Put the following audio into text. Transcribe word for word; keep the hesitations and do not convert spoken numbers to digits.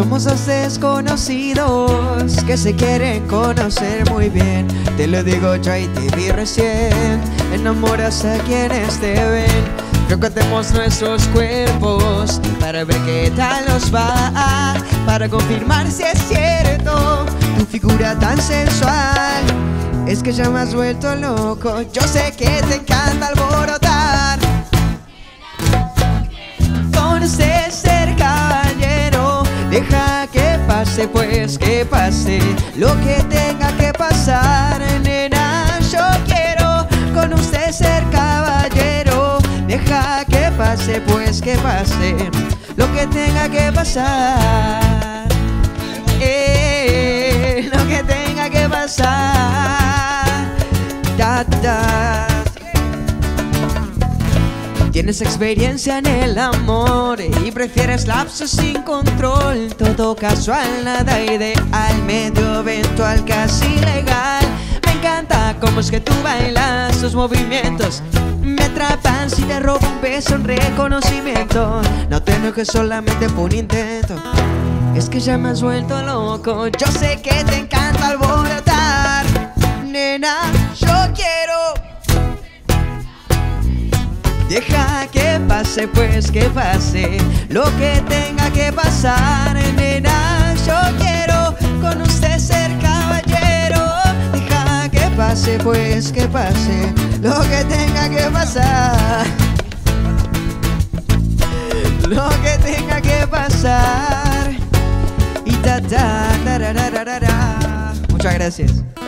Somos dos desconocidos que se quieren conocer muy bien. Te lo digo yo y te vi recién. Enamoras a quienes te ven. Recordemos nuestros cuerpos para ver qué tal nos va, para confirmar si es cierto tu figura tan sensual. Es que ya me has vuelto loco. Yo sé que te encanta alborotar. Con este ser caballero, deja que pase, pues que pase lo que tenga que pasar, nena. Yo quiero con usted ser caballero. Deja que pase, pues que pase lo que tenga que pasar, eh, lo que tenga que pasar. Da, da. Tienes experiencia en el amor y prefieres lapsos sin control. Todo casual, nada ideal, medio eventual, casi legal. Me encanta cómo es que tú bailas, tus movimientos me atrapan. Si te robo un beso, un reconocimiento. No te enojes, solamente fue un intento. Es que ya me has vuelto loco. Yo sé que te encanta alborotar, nena. Yo quiero. Deja que pase, pues que pase lo que tenga que pasar, nena. Yo quiero con usted ser caballero. Deja que pase, pues que pase lo que tenga que pasar, lo que tenga que pasar. Y ta ta ta ra ra ra ra. Muchas gracias.